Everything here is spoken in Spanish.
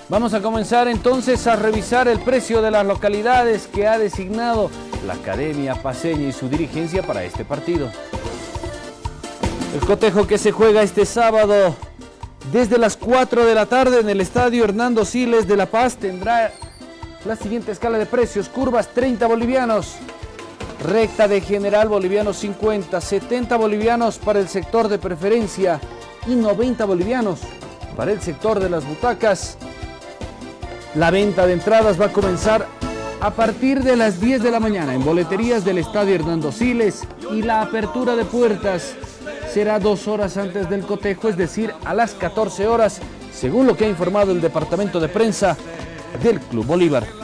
Vamos a comenzar entonces a revisar el precio de las localidades que ha designado la Academia Paceña y su dirigencia para este partido. El cotejo que se juega este sábado desde las 4 de la tarde en el estadio Hernando Siles de La Paz tendrá la siguiente escala de precios: curvas 30 bolivianos, recta de general bolivianos 50, 70 bolivianos para el sector de preferencia y 90 bolivianos para el sector de las butacas. La venta de entradas va a comenzar a partir de las 10 de la mañana en boleterías del estadio Hernando Siles, y la apertura de puertas será 2 horas antes del cotejo, es decir, a las 14 horas, según lo que ha informado el departamento de prensa del Club Bolívar.